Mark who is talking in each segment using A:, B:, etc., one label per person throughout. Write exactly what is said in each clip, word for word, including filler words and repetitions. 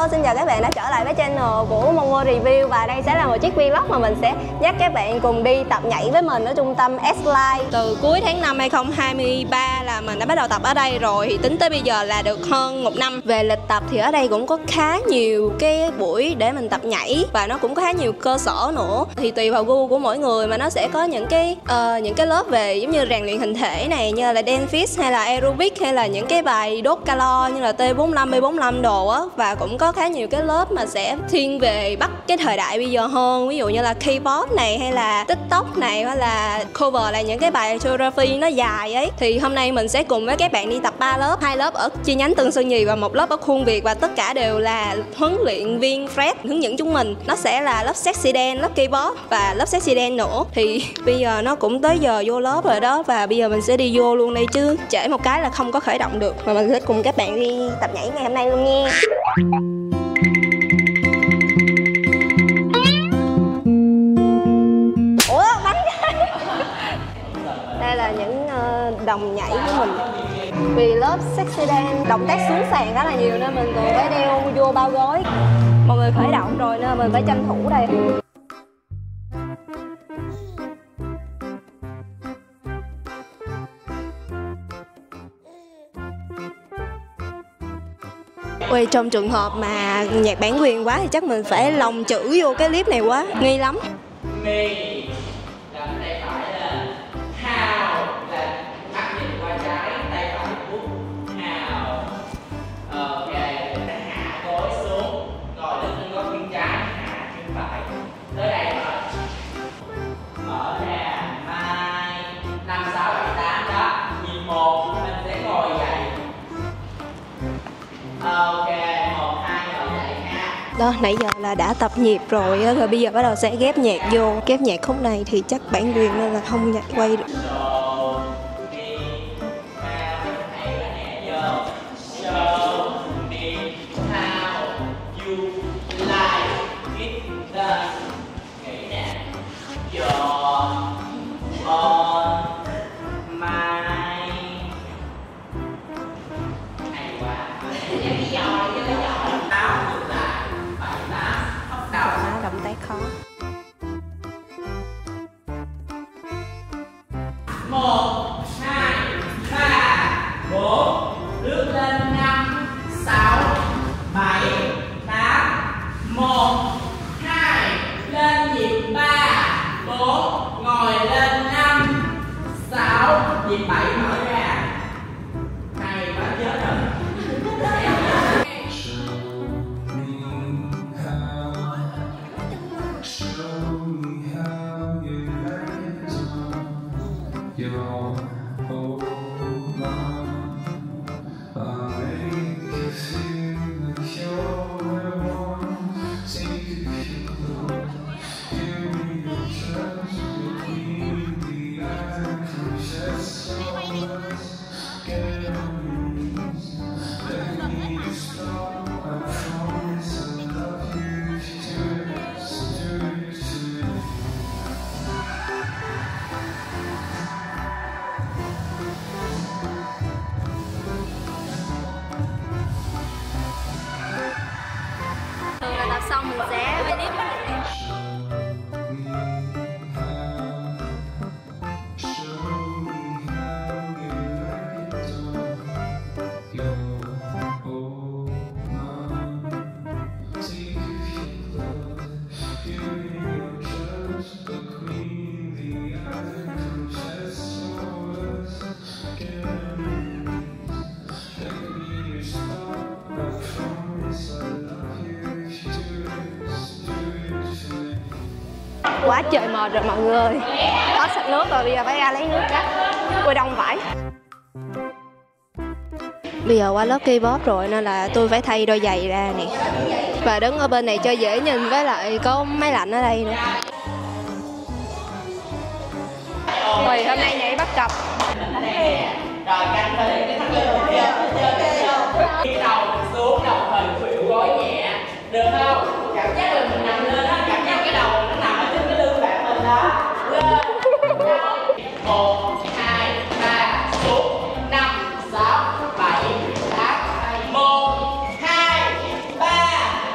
A: Hello, xin chào các bạn đã trở lại với channel của Momo Review. Và đây sẽ là một chiếc vlog mà mình sẽ dắt các bạn cùng đi tập nhảy với mình ở trung tâm S-Line. Từ cuối tháng năm hai không hai ba là mình đã bắt đầu tập ở đây rồi, thì tính tới bây giờ là được hơn một năm. Về lịch tập thì ở đây cũng có khá nhiều cái buổi để mình tập nhảy, và nó cũng có khá nhiều cơ sở nữa. Thì tùy vào gu của mỗi người mà nó sẽ có những cái uh, những cái lớp về giống như rèn luyện hình thể này, như là dance fit hay là aerobic, hay là những cái bài đốt calo như là T bốn mươi lăm, B bốn mươi lăm đồ á. Và cũng có khá nhiều cái lớp mà sẽ thiên về bắt cái thời đại bây giờ hơn, ví dụ như là K-pop này, hay là TikTok này, hay là cover lại những cái bài choreography nó dài ấy. Thì hôm nay mình sẽ cùng với các bạn đi tập ba lớp, hai lớp ở chi nhánh Tân Sơn Nhì và một lớp ở Khuôn Việt, và tất cả đều là huấn luyện viên Fred hướng dẫn chúng mình. Nó sẽ là lớp sexy dance, lớp K-pop và lớp sexy dance nữa. Thì bây giờ nó cũng tới giờ vô lớp rồi đó, và bây giờ mình sẽ đi vô luôn đây, chứ trễ một cái là không có khởi động được. Và mình sẽ cùng các bạn đi tập nhảy ngày hôm nay luôn nha. Ủa, bánh đây là những uh, đồng nhảy của mình. Vì lớp sexy dance động tác xuống sàn khá là nhiều nên mình còn phải đeo vô bao gối. Mọi người khởi động rồi nên mình phải tranh thủ đây. Ui, trong trường hợp mà nhạc bản quyền quá thì chắc mình phải lồng chữ vô cái clip này quá, nghi lắm.
B: Nghi là tay phải là hào, là mắt nhìn qua trái, tay phải vuốt hào. Ok, hạ gối xuống, ngồi lên góc chân trái, hạ chân phải. Tới đây rồi. Mở ra, hai, năm, sáu, bảy, tám đó. Nhịp một, mình sẽ ngồi dậy. Ok, một, hai, ngồi dậy ha.
A: Đó, nãy giờ là đã tập nhịp rồi á, rồi bây giờ bắt đầu sẽ ghép nhạc vô. Ghép nhạc khúc này thì chắc bản quyền nên là không nhạc quay được. Động tác khó.
B: Một, hai, ba, bốn, lướt lên năm, sáu, bảy, tám, một, hai, lên nhịp ba, bốn, ngồi lên năm, sáu, nhịp bảy mở ra. Hay quá, chết rồi.
A: Tập xong mình sẽ quay clip. Quá trời mệt rồi mọi người. Hết sạch nước rồi, bây giờ phải ra lấy nước chắc. Ui, đông vải. Bây giờ qua lớp K-pop rồi nên là tôi phải thay đôi giày ra nè. Và đứng ở bên này cho dễ nhìn, với lại có máy lạnh ở đây nữa. Ui, hôm nay nhảy bắt cặp.
B: Rồi canh lên cái thắt lưng kia. Khi đầu mình xuống, đồng thời khuỷu gối nhẹ. Được không? Cảm giác là mình nằm lên á, cảm giác cái đầu nó nằm ở trên cái lưng bạn mình đó. Lên. Một, hai, ba, xuống. Năm, sáu, bảy, tám. Một, hai, ba,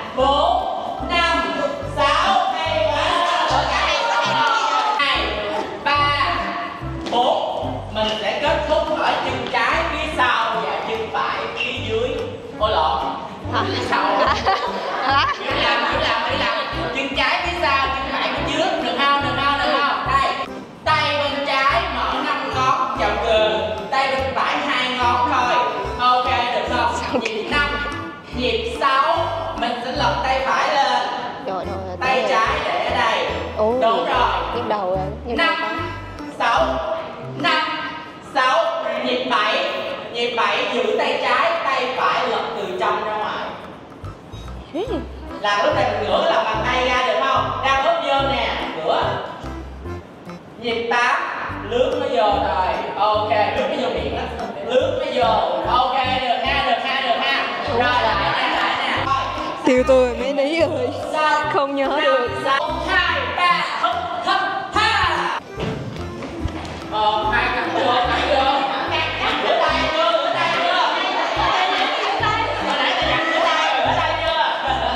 B: sáu mình sẽ lật tay phải lên.
A: Rồi rồi.
B: Tay trái để ở đây.
A: Ồ,
B: đúng rồi.
A: nhịp đầu rồi.
B: Năm, sáu, năm, sáu, nhịp bảy, nhịp bảy giữ tay trái, tay phải lật từ trong ra ngoài. Là lúc này mình ngửa lòng bàn tay ra được không? Đang úp vô nè, ngửa. Nhịp tám, lướt nó vô rồi. Ok, lướt nó vô miệng đó. Lướt nó vô. Ok, được ha, được ha, được ha. Rồi, lại nè, lại nè.
A: Tiêu tôi mấy ní rồi. Không nhớ được.
B: một, hai, ba, hấp, hấp, ha. Ờ, hai cặp vô, cặp vô. Rửa tay chưa, rửa tay chưa. Hồi nãy ta dặn rửa tay rồi, rửa tay chưa.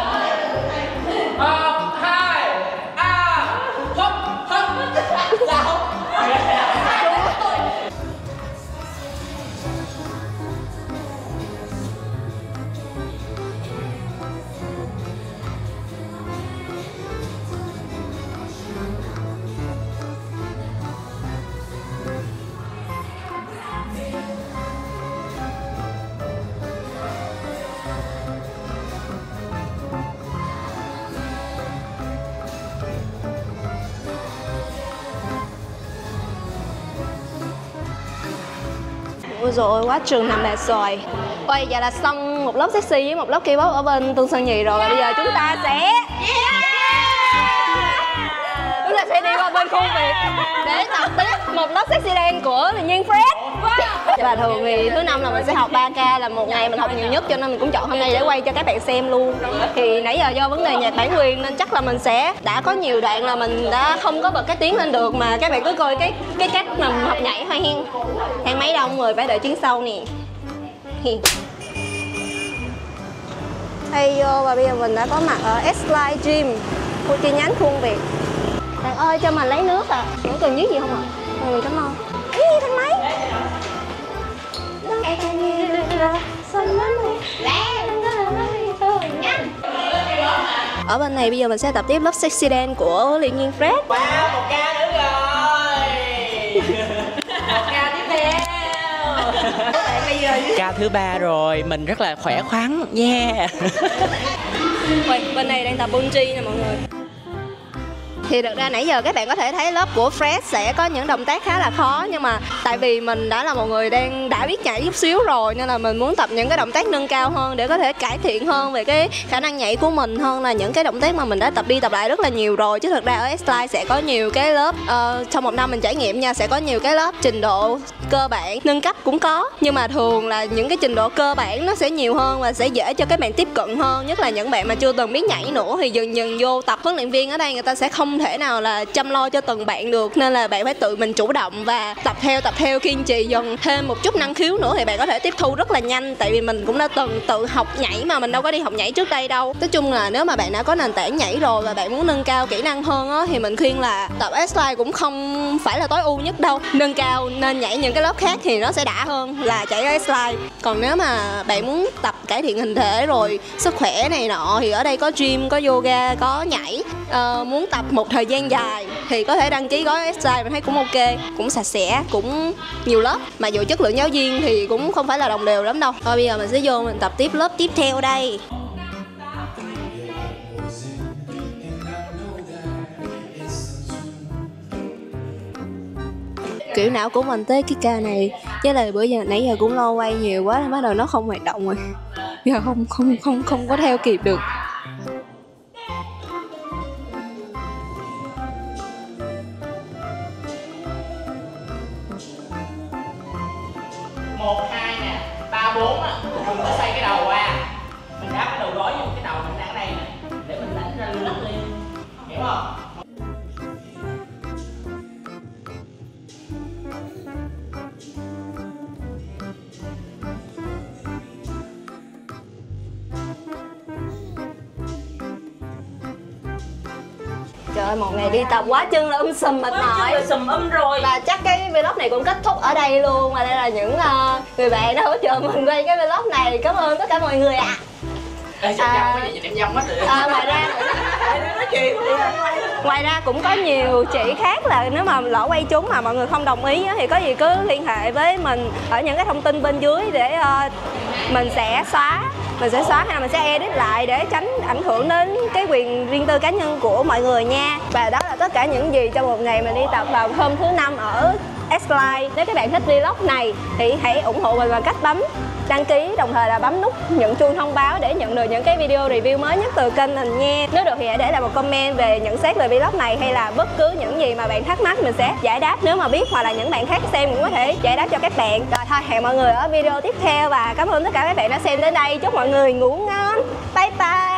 B: Một, hai, ba, hấp, hấp. Sao?
A: Ôi rồi quá trường nằm mệt rồi. Ôi giờ là xong một lớp sexy với một lớp K-pop ở bên Tương Sơn Nhì rồi. Và bây giờ chúng ta sẽ yeah! Chúng ta sẽ đi qua bên khu Việt để tập tiếp một lớp sexy dance của Luyện Nhiên Fred. Và thường thì thứ năm là mình sẽ học ba K, là một ngày mình học nhiều nhất, cho nên mình cũng chọn hôm nay để quay cho các bạn xem luôn. Thì nãy giờ do vấn đề nhạc bản quyền nên chắc là mình sẽ đã có nhiều đoạn là mình đã không có bật cái tiếng lên được, mà các bạn cứ coi cái cái cách mà mình học nhảy thôi hen. Thang máy đông rồi, phải đợi chuyến sau nè. Hey yo, và bây giờ mình đã có mặt ở S-Line Gym, khu chi nhánh Khuôn Việt. Bạn ơi cho mình lấy nước à, có cần nước gì không ạ? À? Ừ, cảm ơn. Ý, thang máy. Ở bên này bây giờ mình sẽ tập tiếp lớp sexy dance của Luyện Nhiên Fred.
B: Wow, một ca nữa rồi. Một ca tiếp theo. Ca thứ ba rồi, mình rất là khỏe khoắn, yeah.
A: Ôi, bên này đang tập bungee nè mọi người. Thì thật ra nãy giờ các bạn có thể thấy lớp của Fred sẽ có những động tác khá là khó, nhưng mà tại vì mình đã là một người đang đã biết nhảy chút xíu rồi, nên là mình muốn tập những cái động tác nâng cao hơn để có thể cải thiện hơn về cái khả năng nhảy của mình, hơn là những cái động tác mà mình đã tập đi tập lại rất là nhiều rồi. Chứ thật ra ở S-Line sẽ có nhiều cái lớp uh, trong một năm mình trải nghiệm nha, sẽ có nhiều cái lớp trình độ cơ bản, nâng cấp cũng có, nhưng mà thường là những cái trình độ cơ bản nó sẽ nhiều hơn và sẽ dễ cho các bạn tiếp cận hơn, nhất là những bạn mà chưa từng biết nhảy nữa. Thì dần dần vô tập, huấn luyện viên ở đây người ta sẽ không thể nào là chăm lo cho từng bạn được, nên là bạn phải tự mình chủ động và tập theo tập theo kiên trì, dần thêm một chút năng khiếu nữa thì bạn có thể tiếp thu rất là nhanh. Tại vì mình cũng đã từng tự học nhảy mà, mình đâu có đi học nhảy trước đây đâu. Nói chung là nếu mà bạn đã có nền tảng nhảy rồi và bạn muốn nâng cao kỹ năng hơn á, thì mình khuyên là tập S-Line cũng không phải là tối ưu nhất đâu. Nâng cao nên nhảy những cái lớp khác thì nó sẽ đã hơn là chạy ở S-Line. Còn nếu mà bạn muốn tập cải thiện hình thể rồi sức khỏe này nọ thì ở đây có gym, có yoga, có nhảy. À, muốn tập một thời gian dài thì có thể đăng ký gói S-Line, mình thấy cũng ok, cũng sạch sẽ, cũng nhiều lớp. Mà dù chất lượng giáo viên thì cũng không phải là đồng đều lắm đâu. Thôi bây giờ mình sẽ vô mình tập tiếp lớp tiếp theo đây. Kiểu não của mình tới cái ca này, với lại bữa giờ nãy giờ cũng lo quay nhiều quá nên bắt đầu nó không hoạt động rồi. Giờ không không không không có theo kịp được.
B: Một, hai nè, ba, bốn á, đừng có xoay cái đầu qua. Mình đáp cái đầu gối vô cái đầu mình đang ở đây nè, để mình đánh ra lưng lên, hiểu không?
A: Trời ơi, một ngày đi tập quá chân là um sùm mệt mỏi,
B: sùm um rồi.
A: Và chắc cái vlog này cũng kết thúc ở đây luôn. Và đây là những uh, người bạn đã hỗ trợ mình quay cái vlog này. Cảm ơn tất cả mọi người ạ. À.
B: Ê, sao à, có gì nhìn em nhông hết rồi.
A: À, ngoài ra ngoài ra cũng có nhiều chị khác là nếu mà lỡ quay chúng mà mọi người không đồng ý thì có gì cứ liên hệ với mình ở những cái thông tin bên dưới để uh, mình sẽ xóa mình sẽ xóa hay là mình sẽ edit lại để tránh ảnh hưởng đến cái quyền riêng tư cá nhân của mọi người nha. Và đó là tất cả những gì trong một ngày mình đi tập vào hôm thứ năm ở S-Line. Nếu các bạn thích vlog này thì hãy ủng hộ mình bằng cách bấm đăng ký, đồng thời là bấm nút nhận chuông thông báo để nhận được những cái video review mới nhất từ kênh mình nha. Nếu được thì hãy để lại một comment về nhận xét về vlog này, hay là bất cứ những gì mà bạn thắc mắc mình sẽ giải đáp nếu mà biết, hoặc là những bạn khác xem cũng có thể giải đáp cho các bạn. Rồi thôi, hẹn mọi người ở video tiếp theo và cảm ơn tất cả các bạn đã xem đến đây. Chúc mọi người ngủ ngon. Bye bye.